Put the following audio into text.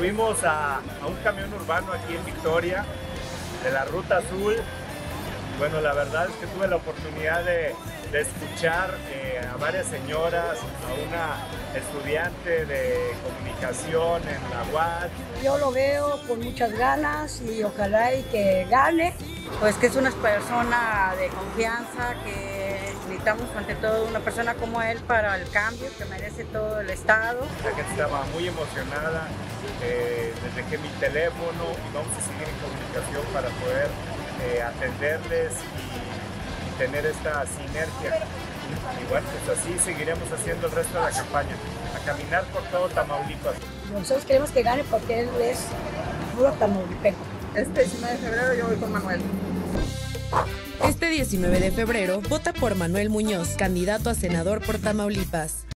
subimos a un camión urbano aquí en Victoria, de la Ruta Azul. Bueno, la verdad es que tuve la oportunidad de escuchar a varias señoras, a una estudiante de comunicación en la UAD. Yo lo veo con muchas ganas y ojalá y que gane, pues que es una persona de confianza, que necesitamos ante todo una persona como él para el cambio que merece todo el estado. La gente estaba muy emocionada, les dejé mi teléfono y vamos a seguir en comunicación para poder atenderles y tener esta sinergia. Y bueno, pues así seguiremos haciendo el resto de la campaña, a caminar por todo Tamaulipas. Nosotros queremos que gane porque él es puro tamaulipeco. Este 19 de febrero yo voy con Manuel. Este 19 de febrero, vota por Manuel Muñoz, candidato a senador por Tamaulipas.